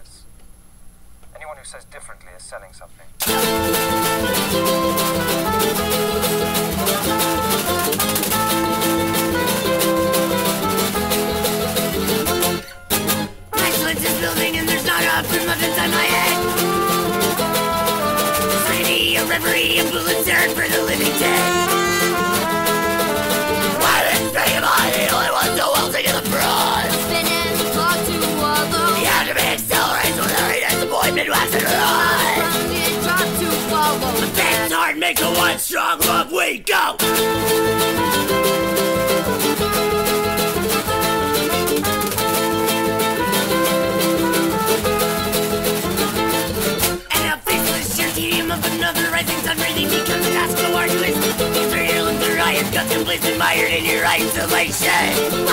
is. Anyone who says differently is selling something. Excellence is building and there's not enough much inside my head. Society, a reverie, a bullets earned for the living dead. Why did they give on the only one so well taking the fraud? Spin and clog to wallow. The enemy accelerates with every disappointment waxing rod. It drop to follow. The fast heart makes a one strong love we go. Another rising sun breathing becomes a task so arduous. These are your limbs are iron, guts and bliss admired in your isolation.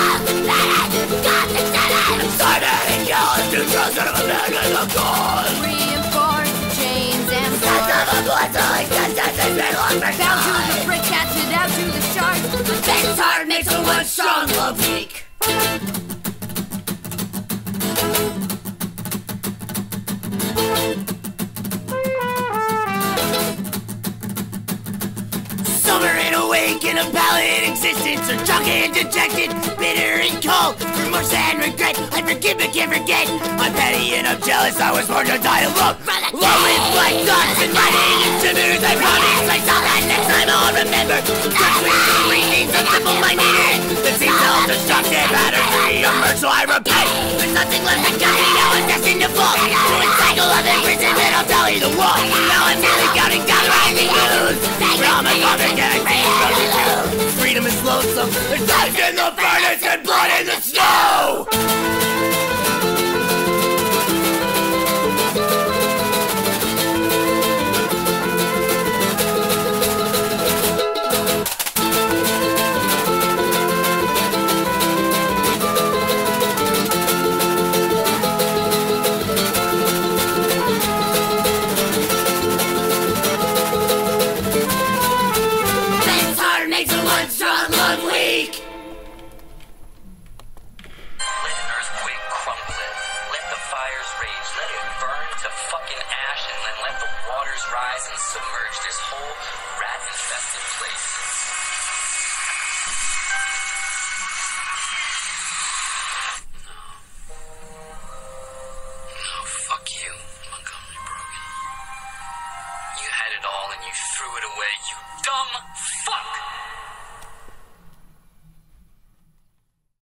I'm started and yelling to trust out of a bag as a god. Reinforce the chains and Sense of a blood-selling sentence has been long for down to the brick, cast it out to the shark. the fixed heart makes a one strong love weak. Awake in a pallid existence, or drunk and dejected, bitter and cold, remorse and regret. I forgive but can't forget. I'm petty and I'm jealous. I was born to die alone. Alone with black thoughts and writing and shivers. I promise I saw that next time I'll remember. Just with the reasons of simple-minded that seems self-destructive. Batters re-emerge, so I repent. There's nothing left that got me. Now I'm destined to fall to a cycle of imprisonment. I'll tell you the wall. Now I'm nearly counting down rising news. From a loving and freedom is loathsome. There's life in the furnace and blood in the snow. Rise and submerge this whole rat-infested place. No, fuck you, Montgomery Brogan. You had it all and you threw it away, you dumb fuck!